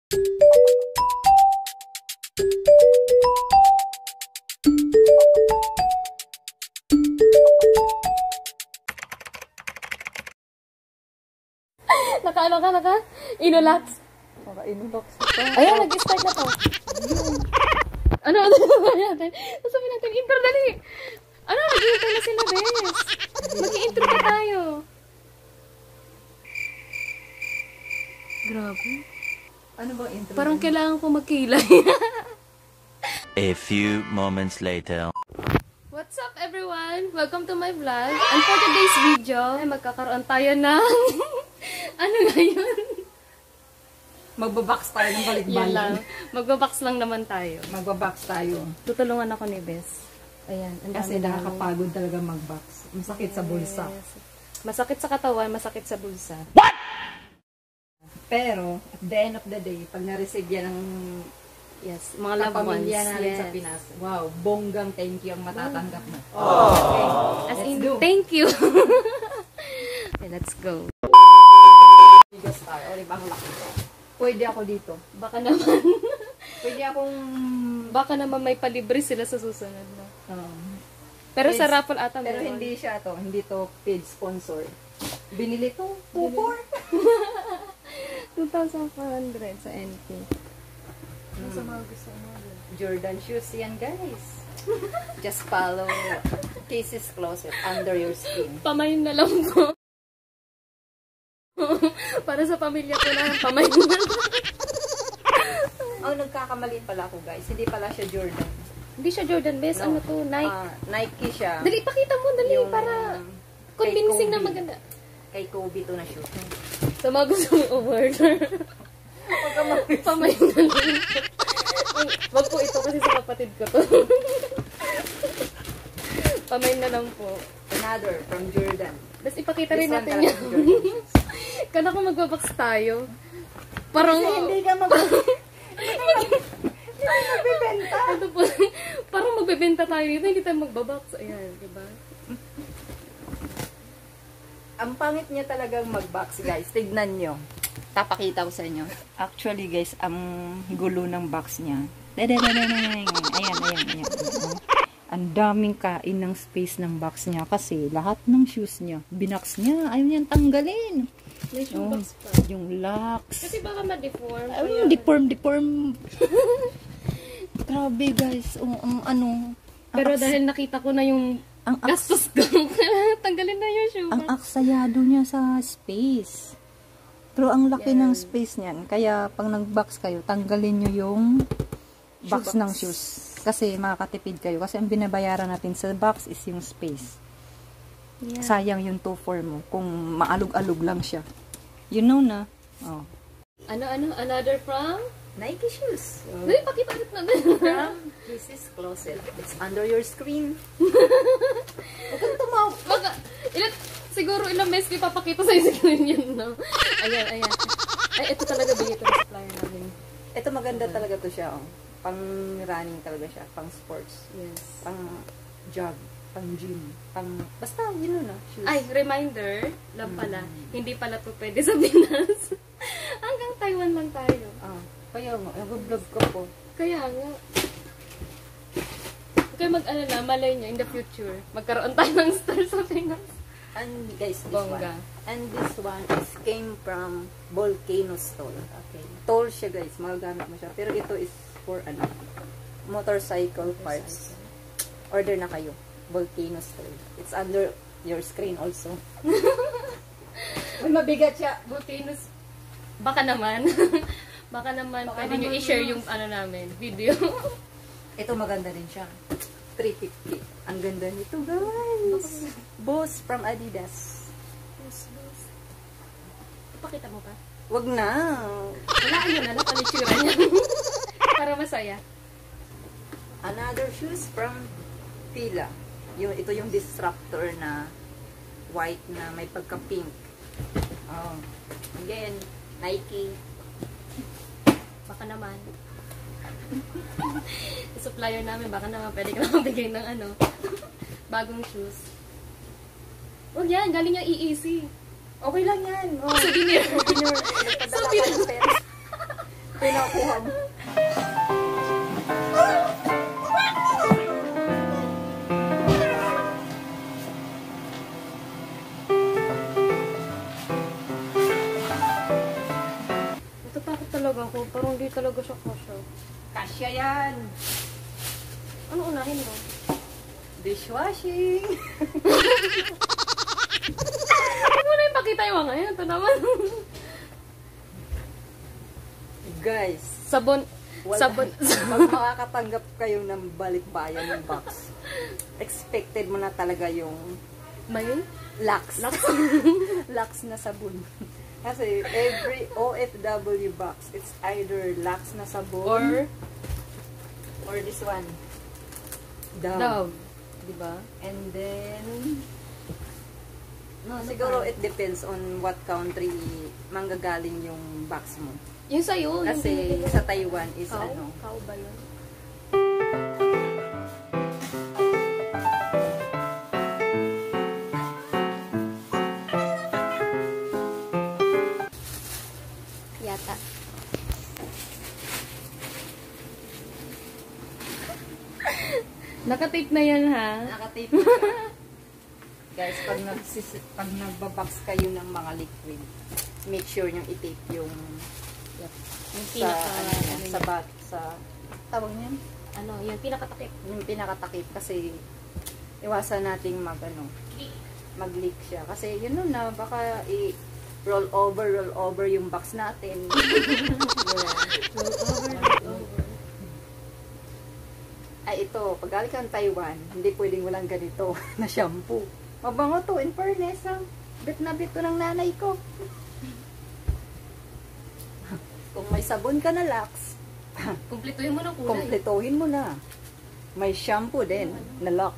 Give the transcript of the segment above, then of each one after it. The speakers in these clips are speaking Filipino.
Naka? Inulax. Inulax. Ayan, nag-start na to. Ano natin? Sasabihin natin, intro dali. Ano, nag-intro na sila, bes. Mag-i-intro na tayo. Grabe. Ano bang intro? Parang kailangan ko magkilay. A few moments later. What's up, everyone? Welcome to my vlog. And for today's video, ay magkakaroon tayo ng... ano ngayon? Magbabox tayo ng Yun balikbayan. lang. Magbabox lang naman tayo. Magbabox tayo. Tutulungan ako ni Bes. Ayan. Kasi nakakapagod talaga magbox. Masakit sa bulsa. Yes. Masakit sa katawan, masakit sa bulsa. Pero, at the end of the day, pag na-receive yan ng Yes, mga loved ones. pamilya natin Yes. sa Pinas, wow, bonggang thank you ang matatanggap mo. Okay. As Let's in, go. thank you. Okay, let's go. Bigas tayo. O, diba ang laki? Pwede ako dito. Baka naman, Pwede akong... baka naman may palibre sila sa susunod. No? Pero Yes. sa raffle ata Pero meron. hindi siya to. Hindi to paid sponsor. Binili to. 2,400 sa NP. Ano sa mga gusto mo? Jordan shoes yan, guys. Just follow Cases Closet under your skin. Pamayin na lang po. Para sa pamilya ko na, pamayin na lang. Oh, nagkakamali pala ako, guys. Hindi pala siya Jordan. Hindi siya Jordan, best. No. Ano to? Nike. Nike siya. Dali, pakita mo, dali. Yung Para kay convincing na Kobe. maganda. Kay Kobe to na shoe. Sa mga gusto mong order. Pamayin na lang. Wag po ito kasi sa kapatid ko to. Pamayin na lang po. Another from Jordan. Tapos ipakita rin This one natin talaga yan. from Jordan. Kana kung magbabox tayo. Parang... Kasi hindi ka magbibenta. Ito po, parang magbebenta tayo dito, hindi tayo magbabox. Ayan, diba? Ang pangit niya talagang mag-box, guys. Tignan nyo. Tapakita ko sa inyo. Actually, guys, ang gulo ng box niya. Ayan. Ang daming kain ng space ng box niya kasi lahat ng shoes niya, binox niya, ayaw niyang tanggalin. May shoebox pa. Yung locks. Kasi baka ma-deform. Ay, deform. Grabe, guys. Ano. Pero dahil nakita ko na yung ang gastos ko, tanggalin na yung shoebox. ang aksayado niya sa space. Pero ang laki ng space niyan. Kaya pag nag-box kayo, tanggalin nyo yung box ng shoes. Kasi makakatipid kayo. Kasi ang binabayaran natin sa box is yung space. Yeah. Sayang yung 2.4 mo kung maalog-alog lang siya. You know na. Oh. Ano? Another from? Nike shoes. Dali, pakita ulit natin. From Cases Closet. It's under your screen. Huwag kang tumaw. Siguro ilang beses ko ipapakita sa screen yun, no? Ayan. Ay, ito talaga bigay ito ng supplier namin. Ito maganda talaga to siya. Oh. Pang running talaga siya. Pang sports. Yes. Pang jog. Pang gym. Basta, yun na. Shoes. Ay, reminder lang pala. Hindi pala to pwede sa Pinas. Hanggang Taiwan lang tayo. Kaya nga, nag-vlog ko po. Kaya nga. Kaya mag-alala, malay nyo, in the future, magkaroon tayo ng star sa Pinas. And guys, this Bongga. one. And this one is came from Volcano Toll. Okay. Toll siya, guys. Magagamit mo siya. Pero ito is for motorcycle parts. Order na kayo. Volcano Toll. It's under your screen also. Uy, mabigat siya. Volcanoes. Baka naman. Baka naman, pwede nyo i-share yung namin, video. Ito maganda din siya. 350. Ang ganda nito, guys. Boss from Adidas. Pakita mo pa. Wag na. Wala, ayun na lang, panitsura niya. Para masaya. Another shoes from Fila. Ito yung disruptor na white na may pagka-pink. Oh. Again, Nike. Baka naman. Supplier namin, baka naman pwede ka naman bigay ng bagong shoes. Huwag yan, galing yung EEC. Okay lang yan. Oh. Souvenir. Souvenir. Nagpadala ka ng pera. Pinakuha mo. Natatakot talaga ako. Parang di talaga siya kasha. Kasya yan. Ano unahin mo? Dishwashing. Huwag mo na ipakita yung mga yan. Ito naman. Guys, Sabon. Sabon. pag makakatanggap kayo ng balikbayan ng box, expected mo na talaga yung Mayon? Lux. Lux na sabon. Kasi every OFW box, it's either Lux na sabon or this one. Dove. Diba? And then no, siguro it depends on what country manggagaling yung box mo. Yung sa'yo. Kasi sa Taiwan is Cow? ano. Cow ba yun? Yata. Nakatape na yan, ha? Nakatape na siya. Guys, pag nagbabox kayo ng mga liquid, make sure nyo i-tape yung Yung sa, pinaka, sa tawag niyan? ano, yung pinakatakip. Yung pinakatakip kasi iwasan nating mag-leak siya. Kasi yun nun na, baka roll over yung box natin. Roll over. Ay, ito, pag galing kang Taiwan, hindi pwedeng walang ganito na shampoo. Mabango to, in fairness, ha? Bit na bit to ng nanay ko. Kung may sabon ka na, Lux, Kumpletuhin mo ng kulay. kompletohin mo na. May shampoo din na Lux.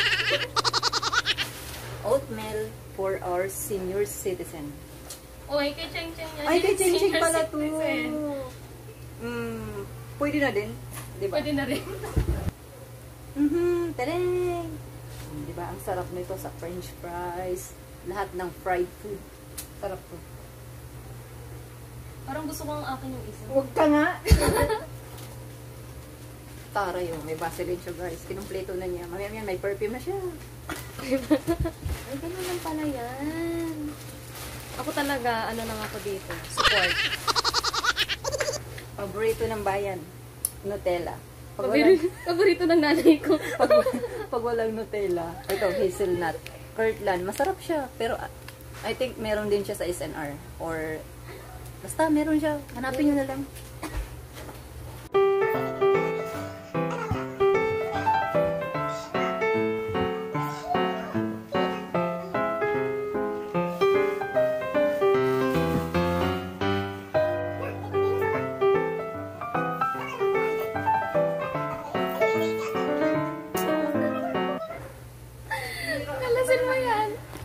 Oatmeal for our senior citizen. Oy, kay Cheng Cheng yan. Ay, kay Cheng Cheng Senior pala to. citizen. Pwede na din. Diba? Pwede na rin. Tereng! Diba? Ang sarap nito sa french fries. Lahat ng fried food. Sarap to. Parang gusto ko ang akin yung isa. Huwag ka nga! Tara yun. May Vaseline siya, guys. Kinumpleto na niya. Mamaya may perfume na siya. Ay, ganun lang pala yan. Ako talaga, ano lang ako dito. Support. Paborito ng bayan. Nutella. Paborito ng nanay ko. Pag walang Nutella, ito, hazelnut. Kirtland. Masarap siya. Pero, I think meron din siya sa SNR. Or, basta meron siya. Hanapin nyo na lang. Kakalasin mo yan.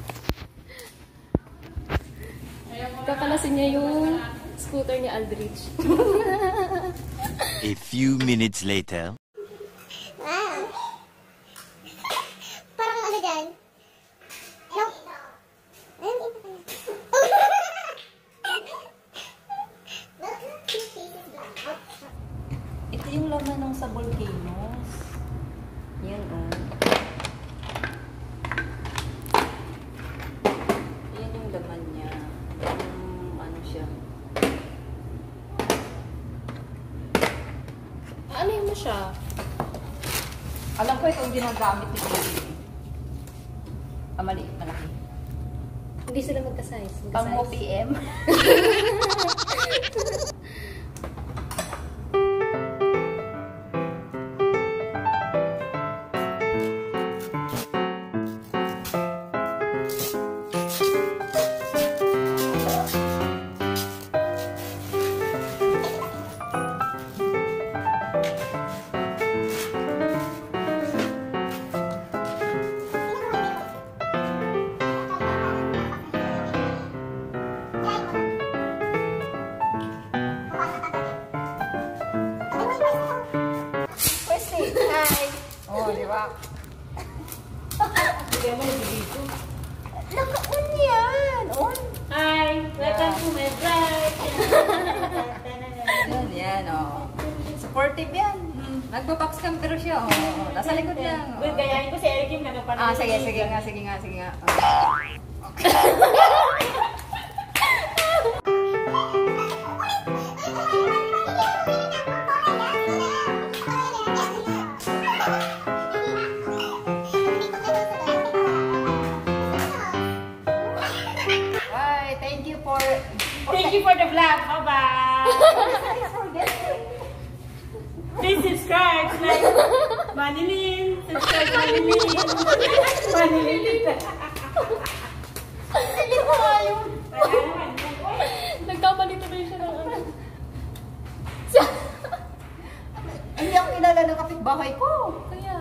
Kakalasin niya yung scooter ni Aldrich. A few minutes later. Wow. Parang ano dyan? No. Ito yung laman ng sa volcanoes. Yan, oh. Yan yung laman niya. Ano siya. Ano yun mo siya? Alam ko itong ginagamit ni Baby. Maliit, malaki. Hindi sila magka-size. Pang OPM. Hi! Oh, di ba? Hindi mo yung dito. Naka-on yan! On! Hi! Welcome to my vlog! Yan, yan. Yan, oh. Supportive yan. Nagpa-box cam pero siya, oh. Nasa likod lang. Well, gayahin ko si Eric yung nagpapanood. Sige nga. Bye, thank you for the vlog. Bye-bye. Please subscribe. Like, Manilin. Subscribe, Manilin. Manilin. Hindi ko ayaw. Nagkamalito na siya ng ano. Hindi ako kilala ng kapitbahay ko. Kaya.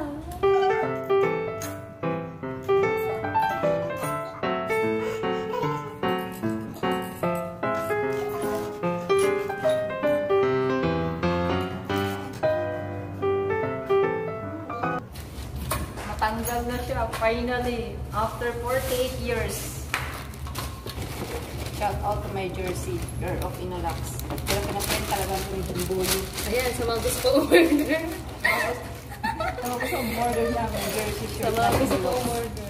Matanggal na siya, finally, after 48 years. Shout out to my Jersey, girl of Inolax. Pero pinaprint talaga ng Jimboy. Ayan, sa mga gusto ko umorder. Sa mga gusto umorder niya, may Jersey Sa shirt. mga gusto ko umorder.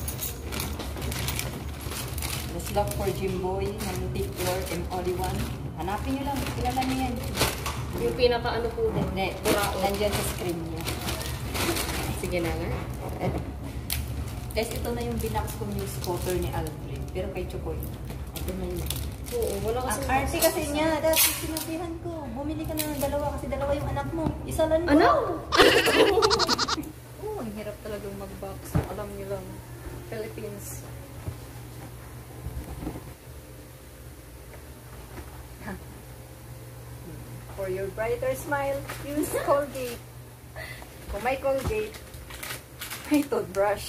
Let's look for Jimboy ng Thick Floor and Only One. Hanapin niyo lang, kilala niyo yan. Yung pinaka-ano po din. Hindi, nandyan sa screen niya. Sige na nga. Guys, ito na yung binax ko yung scooter ni Alfred. Pero kay Chokoy. Ito na yun. Oo, wala Ang kasi. arty kasi niya. Dahil sinabihan ko. Bumili ka na ng dalawa kasi dalawa yung anak mo. Isa lang ko. Ano? Oo, ang hirap talagang mag-box. Alam niyo lang. Philippines. For your brighter smile, use Colgate. Kung may Colgate, may toothbrush.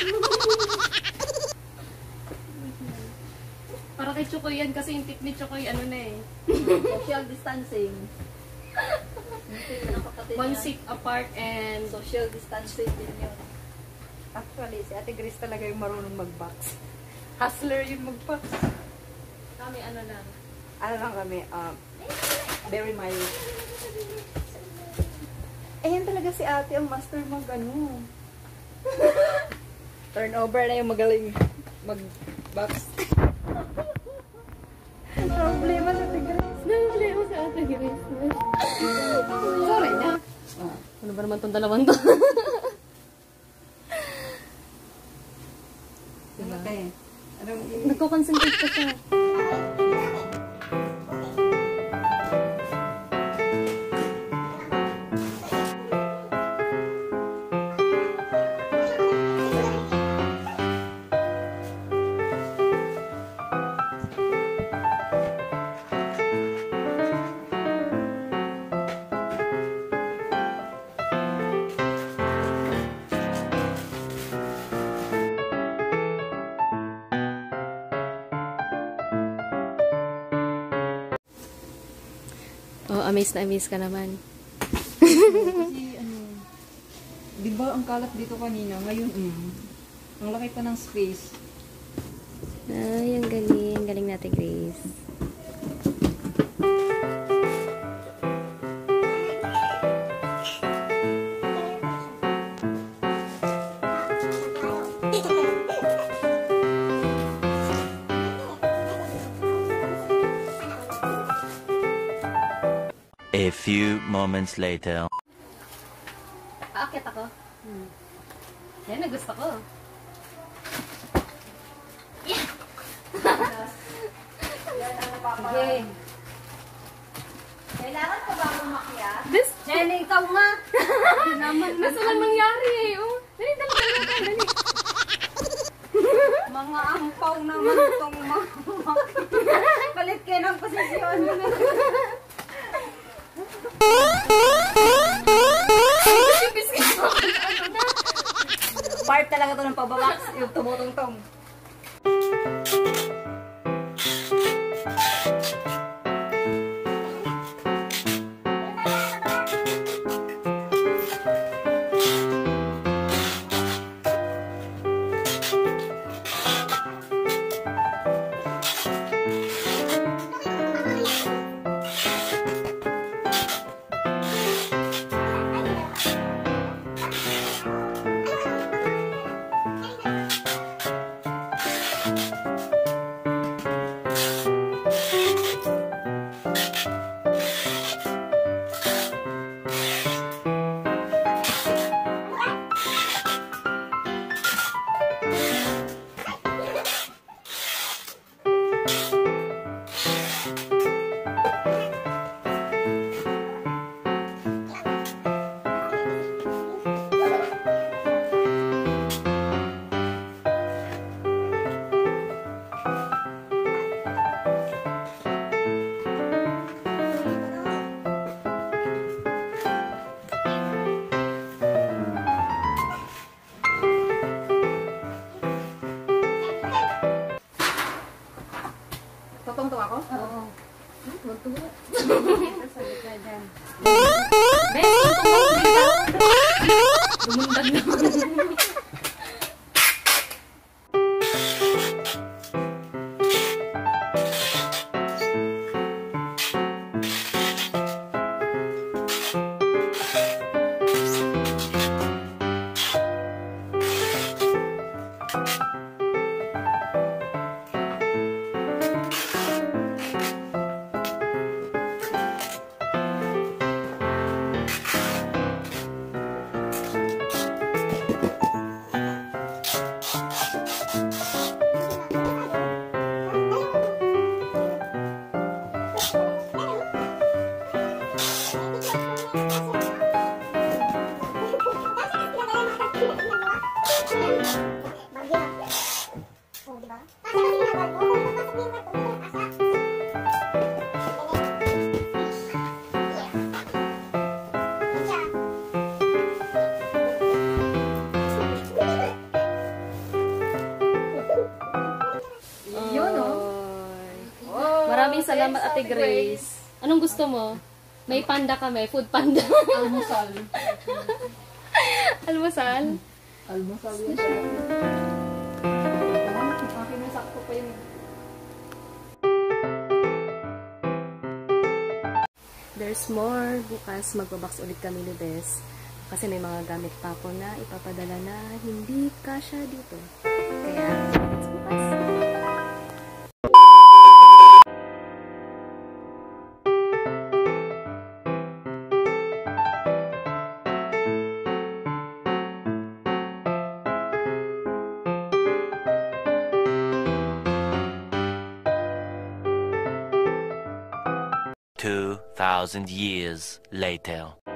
Para kay Chokoy yan kasi yung tip ni Chokoy ano na eh. Social distancing. 1 seat apart and Social distancing din yun. Actually, si Ate Grace talaga yung marunong mag-box. Hustler yung mag-box. kami ano lang. Ano lang kami, very mild. Ayan talaga si ate ang master mag-ano. Turnover na yung magaling mag-box. Problema sa Ate Grace. Nahuli ako sa Ate Grace. Sorry na. Ano ba naman tong dalawang to? Diba? Anong Nagko-concentrate ka siya. Oh, amaze na amaze ka naman. Kasi ano, di ba ang kalat dito kanina, ngayon ang laki pa ng space. Ay, ang galing. Galing natin, Grace. A few moments later. Aakit ako. Yan ang gusto ko. Sige. Kailangan pa ba umakyat? This, Jenny, ikaw nga! naman, nasa lang nangyari eh. Oh, dali, dali, dali, dali, dali. Mga ampaw naman itong mga palit kayo ng posisyon. Part talaga to ng pababaks, yung tumutong-tong. Bes, lumundag naman. Maraming salamat, Ate Grace. Anong gusto mo? May panda kami, food panda. Almusal. Almusal? Almusal yan siya. Akin na sakto pa yun. There's more. Bukas magbabox ulit kami ni Bes. Kasi may mga gamit pa ako na ipapadala na hindi kasya dito. Kaya, bukas. $2,000 years later.